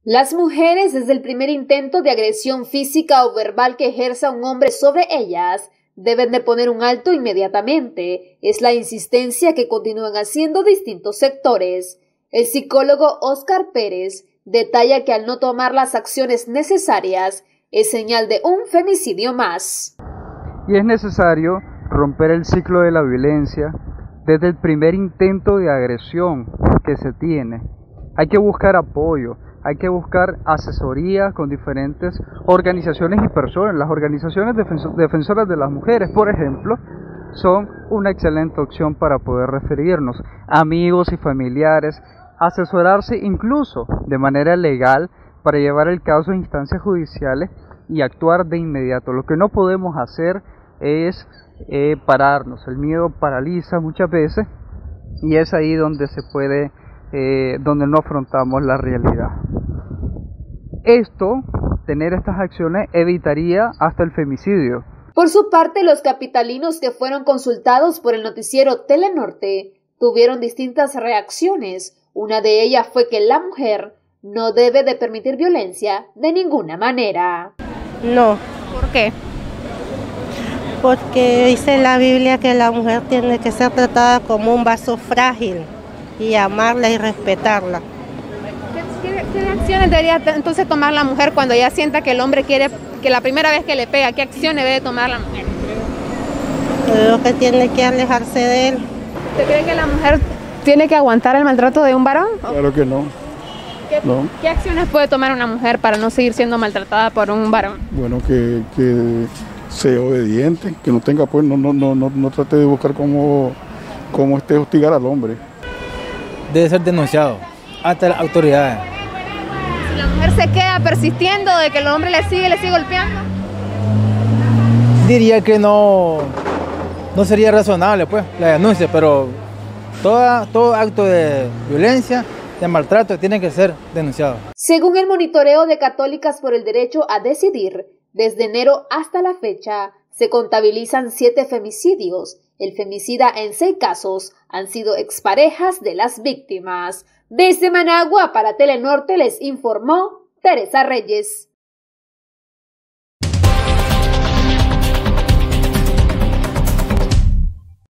Las mujeres, desde el primer intento de agresión física o verbal que ejerza un hombre sobre ellas, deben de poner un alto inmediatamente. Es la insistencia que continúan haciendo distintos sectores. El psicólogo Óscar Pérez detalla que al no tomar las acciones necesarias, es señal de un femicidio más. Y es necesario romper el ciclo de la violencia desde el primer intento de agresión que se tiene. Hay que buscar apoyo, hay que buscar asesoría con diferentes organizaciones y personas. Las organizaciones defensoras de las mujeres, por ejemplo, son una excelente opción para poder referirnos. Amigos y familiares, asesorarse incluso de manera legal para llevar el caso a instancias judiciales y actuar de inmediato. Lo que no podemos hacer es pararnos. El miedo paraliza muchas veces y es ahí donde donde no afrontamos la realidad. Tener estas acciones evitaría hasta el femicidio. Por su parte, los capitalinos que fueron consultados por el noticiero Telenorte tuvieron distintas reacciones. Una de ellas fue que la mujer no debe de permitir violencia de ninguna manera. No. ¿Por qué? Porque dice la Biblia que la mujer tiene que ser tratada como un vaso frágil y amarla y respetarla. ¿Qué acciones debería entonces tomar la mujer cuando ya sienta que el hombre quiere, que la primera vez que le pega, qué acciones debe tomar la mujer? Creo que tiene que alejarse de él. ¿Usted cree que la mujer tiene que aguantar el maltrato de un varón? Claro que no. ¿Qué acciones puede tomar una mujer para no seguir siendo maltratada por un varón? Bueno, que sea obediente, que no tenga pues, no trate de buscar cómo hostigar al hombre. Debe ser denunciado ante las autoridades. Si la mujer se queda persistiendo de que el hombre le sigue golpeando. Diría que no sería razonable pues la denuncia, pero todo acto de violencia, de maltrato tiene que ser denunciado. Según el monitoreo de Católicas por el Derecho a Decidir, desde enero hasta la fecha se contabilizan 7 femicidios. El femicida en 6 casos han sido exparejas de las víctimas. Desde Managua para Telenorte les informó Teresa Reyes.